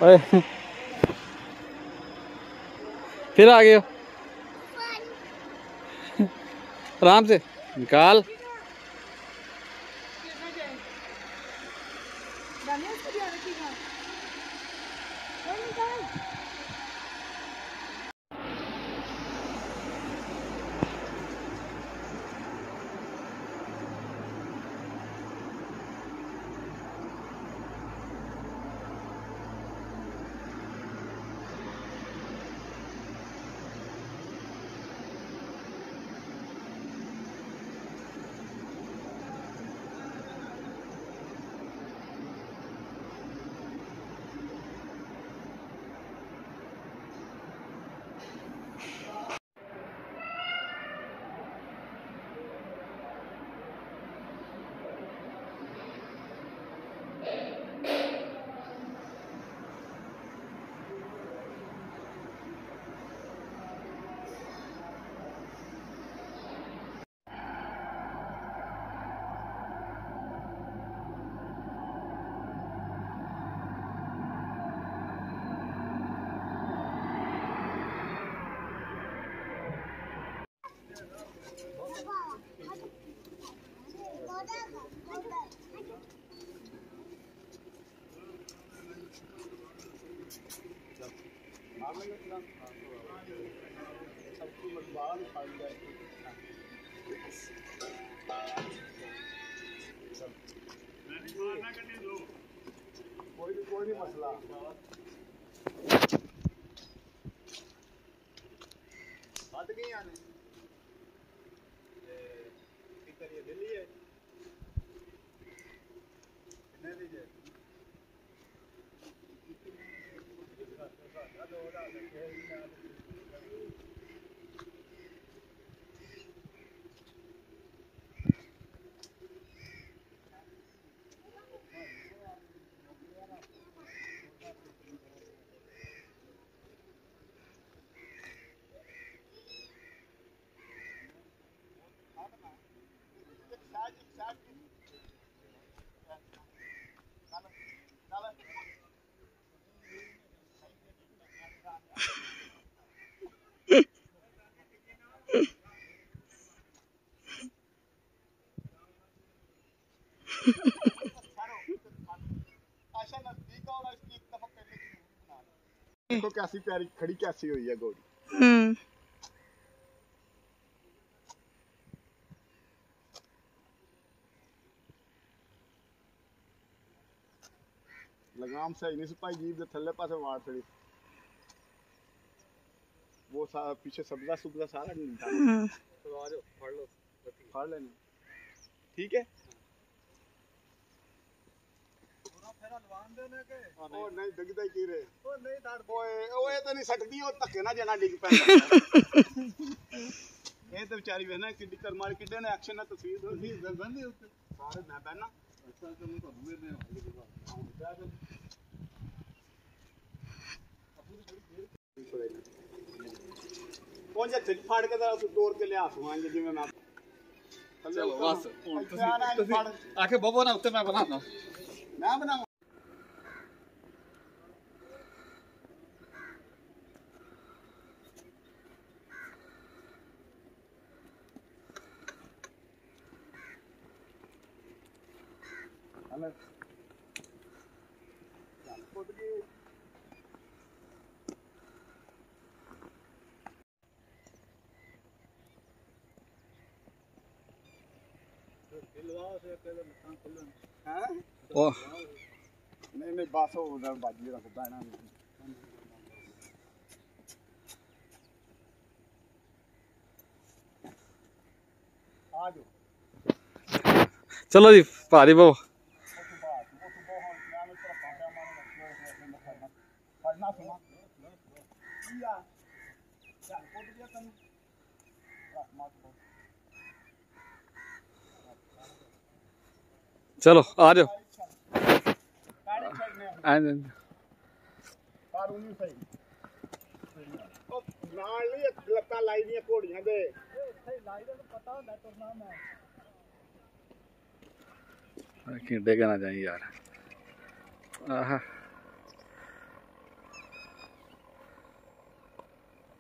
ओए फिर आ गए हो। आराम से निकाल। कोई नहीं मसला। बात नहीं आने ये दिल्ली है कितने दीजिए देखो कैसी प्यारी खड़ी कैसी हुई है घोड़ी। लगाम सही नहीं सिपाही जीप दे थल्ले पासे वार खड़ी वो सारा पीछे सब्जा सुब्जा सारा नहीं निकाल। तो आ जाओ फाड़ लेना ठीक है। ओ नहीं डगदा ही की रे ओ नहीं दाड़ ओए ओए तो नहीं सटदी ओ धक्के ना जना डिग पे ये तो बेचारी वे ना किड्डी कर मार किड्डे ने एक्शन ना तस्वीर दो सी बंदे उते सारे मैं बहना अच्छा चलो तो हुए ने कौन जा चल फाड़ के तो तोड़ के ले आसू आंगे जिਵੇਂ मैं चलो बस तुसी आके बबो ना उत्ते मैं बनाना मैं बनाऊं। हेलो ओ नहीं नहीं बस हो उधर बाजी रखो बैठना आ जाओ चलो जी भारी बहु चलो आ जाओ डेगा ना जाए यार। आहा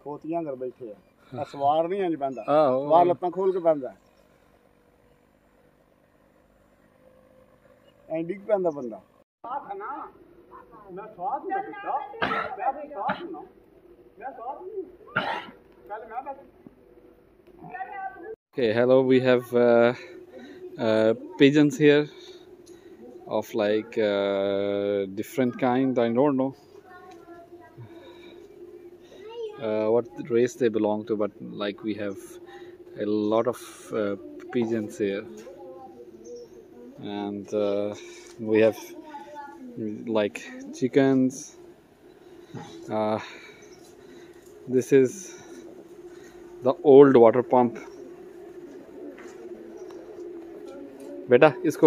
ਖੋਤੀਆਂ ਕਰ ਬੈਠੇ ਆ ਸਵਾਰ ਨਹੀਂ ਇੰਜ ਪੈਂਦਾ ਆਹੋ ਸਵਾਰ ਲੱਤਾਂ ਖੋਲ ਕੇ ਪੈਂਦਾ ਐਂਡੀ ਕੀ ਪੈਂਦਾ ਬੰਦਾ ਸਾਥ ਹੈ ਨਾ ਮੈਂ ਸਾਥ ਨਹੀਂ ਦਿੱਤਾ ਮੈਂ ਵੀ ਸਾਥ ਨਾ ਮੈਂ ਸਾਥ ਨਹੀਂ ਕੱਲ ਮੈਂ ਬਸ Okay, hello, we have pigeons here of like different kind. I don't know what race they belong to, but like we have a lot of pigeons here, and we have like chickens. This is the old water pump. बेटा इसको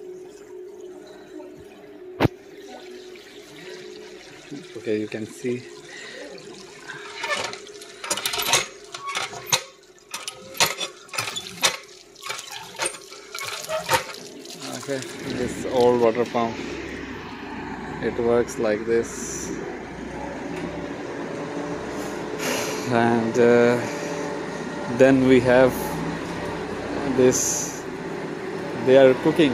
okay, you can see okay, this old water pump, it works like this, and then we have this. They are cooking,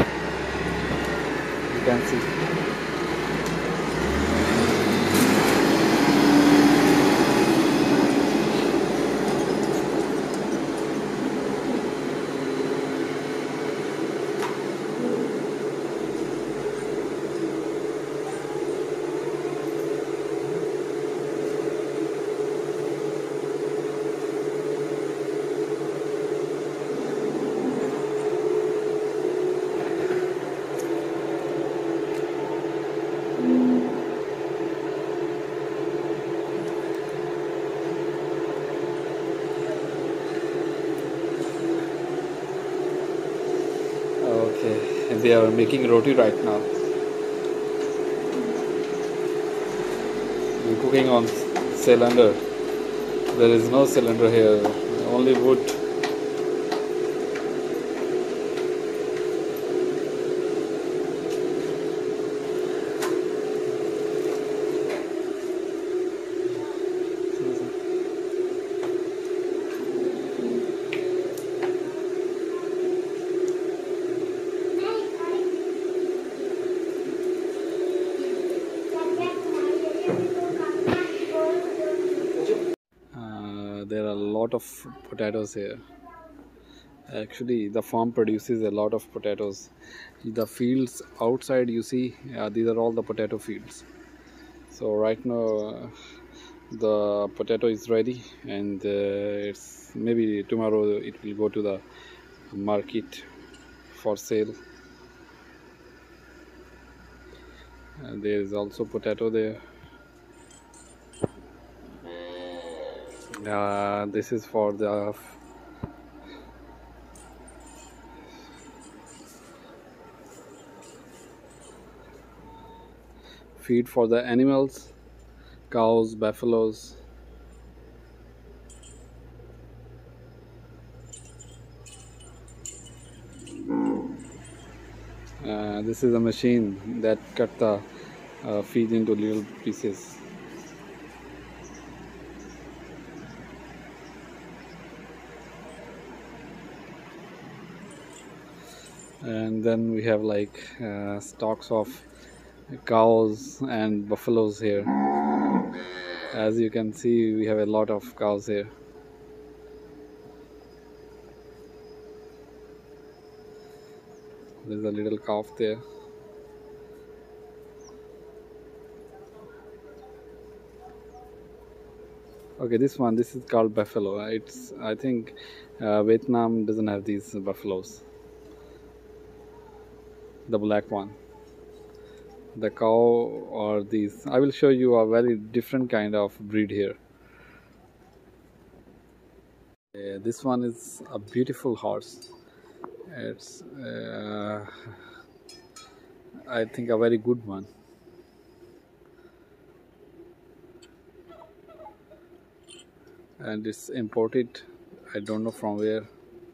you can see. Okay, and they are making roti right now. We're cooking on cylinder. There is no cylinder here, only wood. There are a lot of potatoes here. Actually, the farm produces a lot of potatoes. The fields outside you see, these are all the potato fields. So right now the potato is ready, and it's maybe tomorrow it will go to the market for sale. And there is also potato there. This is for the feed for the animals, cows, buffaloes. This is a machine that cut the feed into little pieces. And then we have like stocks of cows and buffaloes here. As you can see, we have a lot of cows here. There's a little calf there. Okay, this is called buffalo. It's, I think Vietnam doesn't have these buffaloes. The black one. The cow or these. I will show you a very different kind of breed here. This one is a beautiful horse. It's I think a very good one. And it's imported, I don't know from where.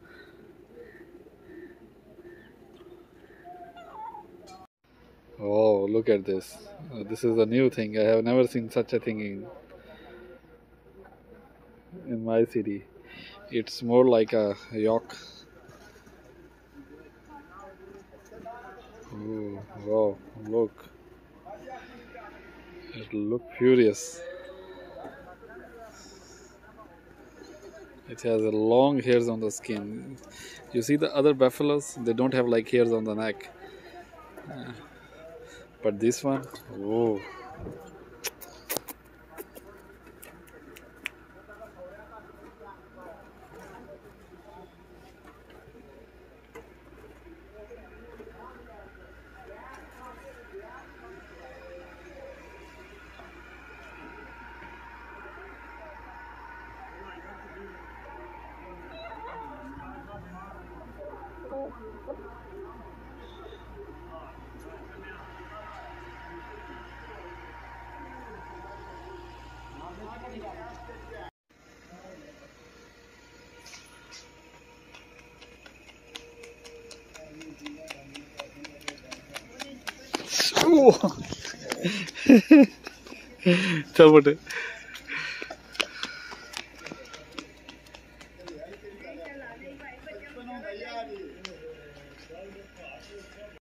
Oh, look at this. This is a new thing. I have never seen such a thing in in my city. It's more like a York. Oh, wow, look. It look furious. It has a long hairs on the skin. You see the other buffaloes, they don't have like hairs on the neck. But this one, oh. चल बटे